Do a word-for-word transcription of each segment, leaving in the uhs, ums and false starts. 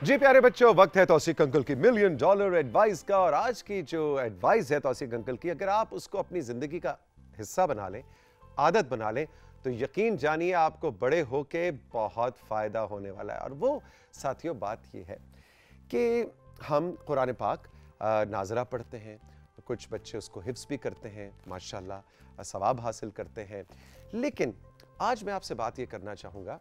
जी प्यारे बच्चों, वक्त है तौसीक अंकल की मिलियन डॉलर एडवाइस का। और आज की जो एडवाइस है तौसीक अंकल की, अगर आप उसको अपनी जिंदगी का हिस्सा बना लें, आदत बना लें, तो यकीन जानिए आपको बड़े होके बहुत फायदा होने वाला है। और वो साथियों बात ये है कि हम कुरान पाक नाज़रा पढ़ते हैं, कुछ बच्चे उसको हिफ्ज़ भी करते हैं, माशाल्लाह सवाब हासिल करते हैं। लेकिन आज मैं आपसे बात ये करना चाहूँगा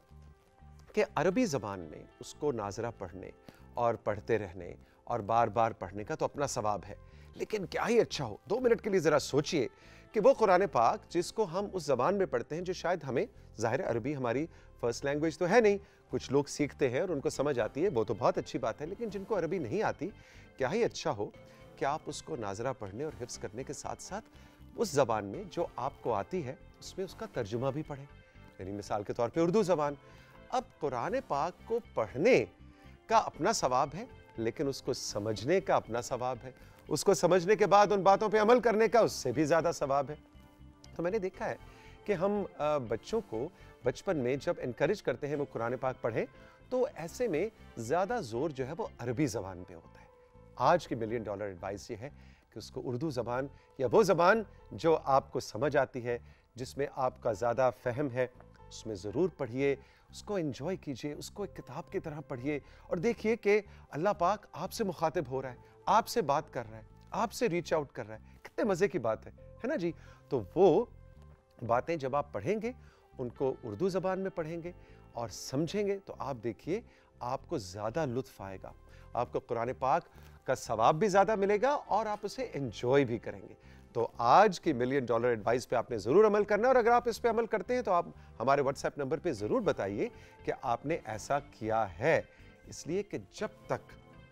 कि अरबी ज़बान में उसको नाज़रा पढ़ने और पढ़ते रहने और बार बार पढ़ने का तो अपना सवाब है, लेकिन क्या ही अच्छा हो। दो मिनट के लिए ज़रा सोचिए कि वो कुरान पाक जिसको हम उस ज़बान में पढ़ते हैं, जो शायद हमें, ज़ाहिर अरबी हमारी फ़र्स्ट लैंग्वेज तो है नहीं, कुछ लोग सीखते हैं और उनको समझ आती है, वो तो बहुत अच्छी बात है, लेकिन जिनको अरबी नहीं आती, क्या ही अच्छा हो कि आप उसको नाज़रा पढ़ने और हिफ्ज़ करने के साथ साथ उस ज़बान में जो आपको आती है उसमें उसका तर्जुमा भी पढ़ें। यानी मिसाल के तौर पे उर्दू ज़बान। अब कुरान पाक को पढ़ने का अपना सवाब है, लेकिन उसको समझने का अपना सवाब है, उसको समझने के बाद उन बातों पे अमल करने का उससे भी ज़्यादा सवाब है। तो मैंने देखा है कि हम बच्चों को बचपन में जब इनकरेज करते हैं वो कुरान पाक पढ़ें, तो ऐसे में ज़्यादा ज़ोर जो है वो अरबी ज़बान पे होता है। आज की मिलियन डॉलर एडवाइस ये है कि उसको उर्दू ज़बान या वो ज़बान जो आपको समझ आती है, जिसमें आपका ज़्यादा फ़हम है, उसमें ज़रूर पढ़िए, उसको एंजॉय कीजिए, उसको एक किताब की तरह पढ़िए और देखिए कि अल्लाह पाक आपसे मुखातिब हो रहा है, आपसे बात कर रहा है, आपसे रीच आउट कर रहा है। कितने मज़े की बात है, है ना जी। तो वो बातें जब आप पढ़ेंगे, उनको उर्दू ज़बान में पढ़ेंगे और समझेंगे, तो आप देखिए आपको ज़्यादा लुत्फ़ आएगा, आपको कुरान पाक का सवाब भी ज़्यादा मिलेगा और आप उसे एंजॉय भी करेंगे। तो आज की मिलियन डॉलर एडवाइस पे आपने ज़रूर अमल करना है, और अगर आप इस पे अमल करते हैं तो आप हमारे व्हाट्सएप नंबर पे ज़रूर बताइए कि आपने ऐसा किया है। इसलिए कि जब तक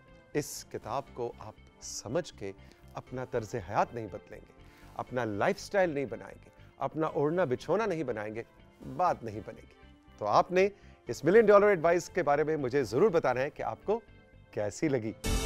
इस किताब को आप समझ के अपना तर्ज़ हयात नहीं बदलेंगे, अपना लाइफस्टाइल नहीं बनाएंगे, अपना ओढ़ना बिछोना नहीं बनाएंगे, बात नहीं बनेगी। तो आपने इस मिलियन डॉलर एडवाइस के बारे में मुझे ज़रूर बताना है कि आपको कैसी लगी।